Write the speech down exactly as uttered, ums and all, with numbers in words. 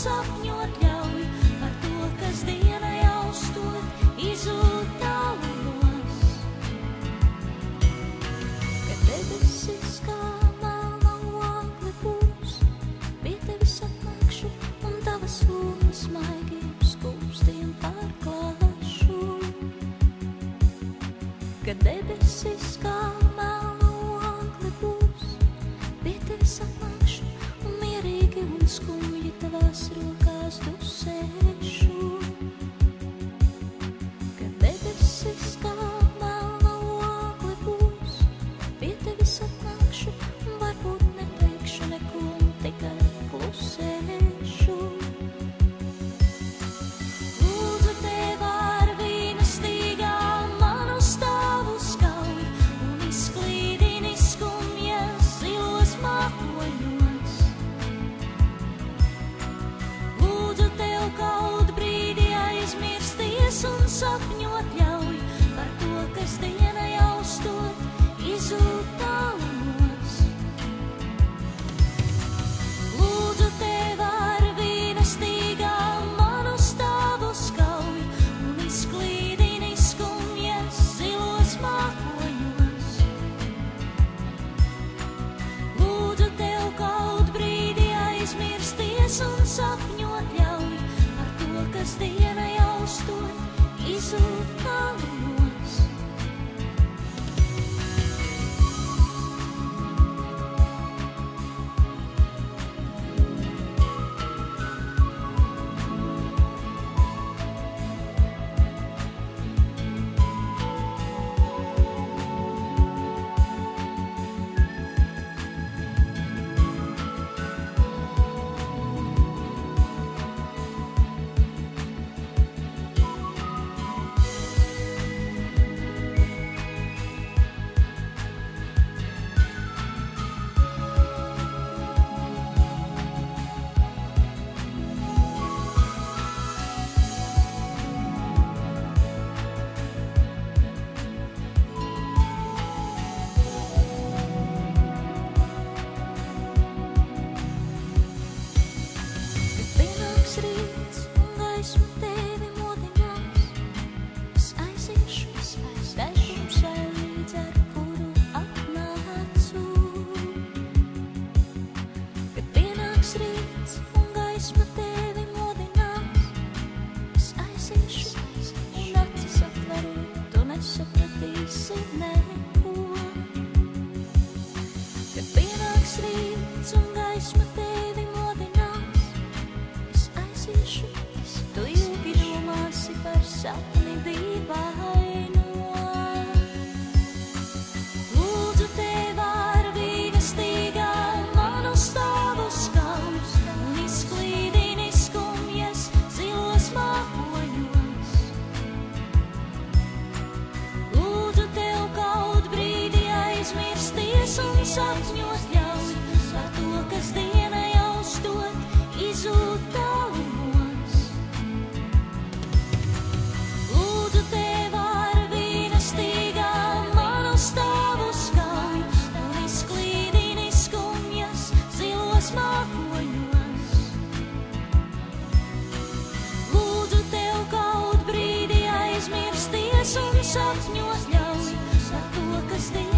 sapņot ļauj, par to, kas diena jau stot, izzūd tālumos. Kad debesis kā melna ogli būs, pie tevis atnākšu un tavas lūpas maigiem skūpstiem pārklāšu. Kad debesis kā melna ogli būs, pie tevis atnākšu un mierīgi un skumji tavās rokās dusēšu. Kad debesis kā melna ogli būs, pie tevis atnākšu un varbūt neteikšu neko un tikai klusēšu. Lūdzu tev ar vīna stīgām manu stāvu skauj un izklīdini skumjas zilos mākoņos. Lūdzu tev kaut brīdi aizmirsties un sapņot ļauj, par to, kas diena jau stot, izzūd tālumos. Lūdzu tev ar vīna stīgām manu stāvu skauj un izklīdini skumjas zilos mākoņos. Lūdzu tev kaut brīdi aizmirsties un sapņot ļauj, par to, kas diena jau stot, izzūd tālumos. Kad pienāks rīts un gaisma tevi modinās, es aiziešu tai tumsai līdz, ar kuru atnācu. Kad pienāks rīts un gaisma tevi modinās, es aiziešu un acis atverot, tu nesapratīsi neko. Kad pienāks rīts un gaisma tevi modinās, es aiziešu, tu ilgi domāsi par sapni dīvaino. Lūdzu tev ar vīna stīgām manu stāvu skauj un izklīdini skumjas zilos mākoņos. Lūdzu tev kaut brīdi aizmirsties un sapņot ļauj, par to, kas diena jau stot, izzūd tālumos. Lūdzu tev ar vīna stīgām manu stāvu skauj un izklīdini skumjas zilos mākoņos. Lūdzu tev kaut brīdi aizmirsties un sapņot ļauj, par to, kas diena